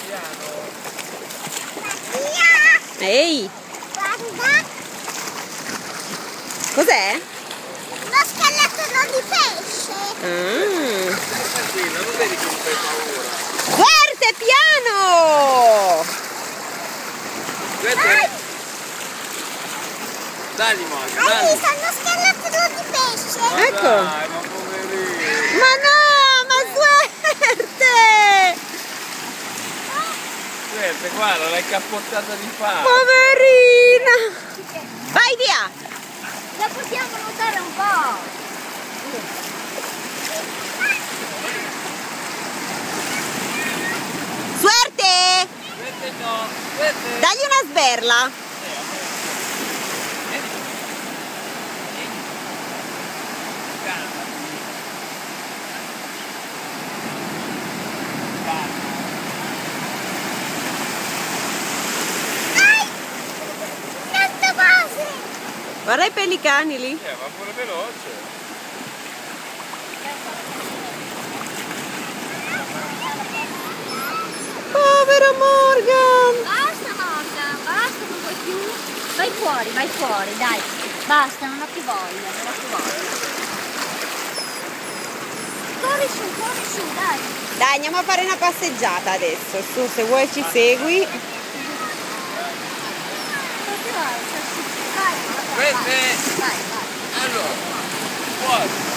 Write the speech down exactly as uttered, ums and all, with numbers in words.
Ehi! Guarda! Cos'è? Uno scheletro di pesce! Mm. Non vedi che mi fai paura? Forte, piano! Dai! Dagli Monica, Hai dagli! visto uno scheletro di pesce? Ma Ecco. dai, ma poverino! Ma no, ma suerte! Aspetta, guarda, l'hai cappottata di faccia! Poverina! Vai via! La possiamo nuotare un po'! Suerte! Aspetta, no! Aspetta! Dagli una sberla! Vieni! Vieni! Calma! Calma! Tanta base! Guarda i pellicani lì. Eh, va pure veloce! Povero Morgan! Basta Morgan, basta, non vuoi più? Vai fuori, vai fuori, dai. Basta, non ho più voglia, non ho più voglia. Corri su, corri su, dai. Dai, andiamo a fare una passeggiata adesso. Su, se vuoi ci segui. Dove ti vai? Vai, vai, vai. Aspetta! Vai, vai. Allora, fuori!